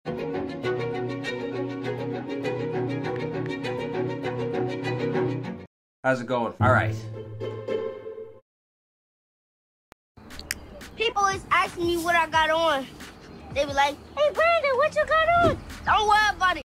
How's it going? All right. People always asking me what I got on. They be like, hey, Brandon, what you got on? Don't worry about it.